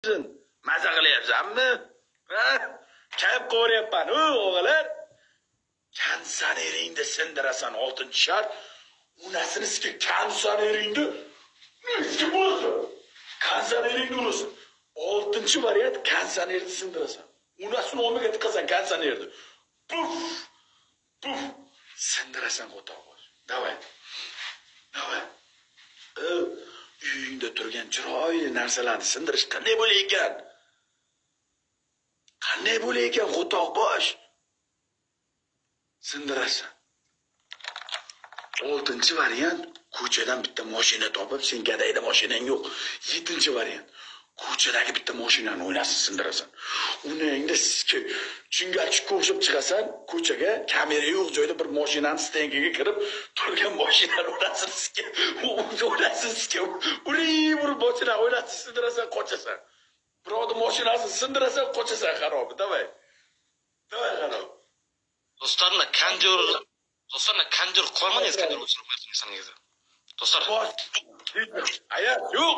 Maza qilyapsanmi? Ha? Kayib qo'ryapman, o'g'illar. Kansaneringni sindirasan 6-shart. Unasini sizga kansaneringni nechta bo'lsa? Kansaneringni unasin. 6-variant kansanerni sindirasan. Unasini olmaga tiqasan kansanerni. Puf! Puf! Sindirasan qo'toq. Davay. Davay. Uyingda turgan chiroyli narsalarni sindirish qanday bo'lar ekan? Qanday bo'lar ekan qo'toq bosh? Sindirasan. 6-variant ko'chadan bitta mashina topib, sen gadayda mashinang yo'q. 7-variant ko'chadagi bitta mashinani o'ynasib sindirasan. Uningda sizga chingachga o'xshab chiqasan, ko'chaga kamera yo'q joyda bir mashinani stengiga kirib turgan mashinani o'ynasib sizga, o'ynasib sizga. Uri mashina o'ynasib sindirasan, qochasan. Birovni mashinasini sindirasan, qochasan xarobi. Davay. Davay xarob. Do'stlarni kandir qilolmadingiz, kandir o'chirib qo'yasiz negizda. Do'stlar. Aya, yo'q.